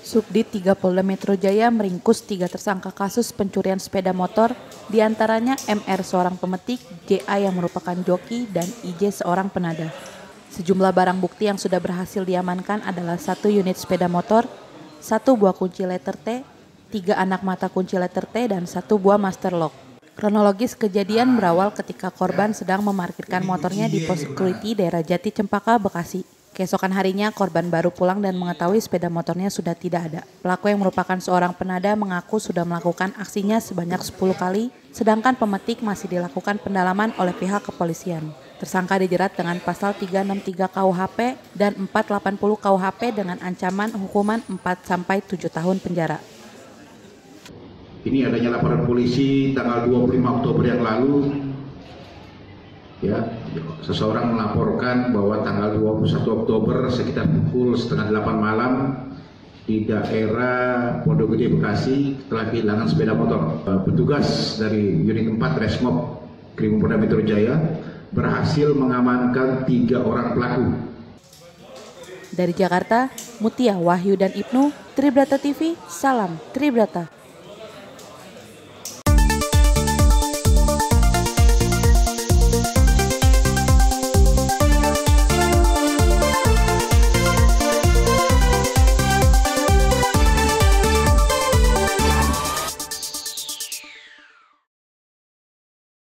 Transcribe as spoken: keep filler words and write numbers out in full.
Subdit tiga Polda Metro Jaya meringkus tiga tersangka kasus pencurian sepeda motor, diantaranya M R seorang pemetik, J A yang merupakan joki, dan I J seorang penada. Sejumlah barang bukti yang sudah berhasil diamankan adalah satu unit sepeda motor, satu buah kunci letter T, tiga anak mata kunci letter T, dan satu buah master lock. Kronologis kejadian berawal ketika korban sedang memarkirkan motornya di pos security daerah Jati Cempaka, Bekasi. Keesokan harinya, korban baru pulang dan mengetahui sepeda motornya sudah tidak ada. Pelaku yang merupakan seorang penada mengaku sudah melakukan aksinya sebanyak sepuluh kali, sedangkan pemetik masih dilakukan pendalaman oleh pihak kepolisian. Tersangka dijerat dengan pasal tiga enam tiga K U H P dan empat delapan nol K U H P dengan ancaman hukuman empat sampai tujuh tahun penjara. Ini adanya laporan polisi tanggal dua puluh lima Oktober yang lalu, ya, seseorang melaporkan bahwa tanggal dua puluh satu Oktober sekitar pukul setengah delapan malam di daerah Pondok Gede, Bekasi telah kehilangan sepeda motor. Petugas dari unit empat Resmob Krimpolda Metro Jaya berhasil mengamankan tiga orang pelaku. Dari Jakarta, Mutia, Wahyu, dan Ibnu, Tribrata T V, salam Tribrata.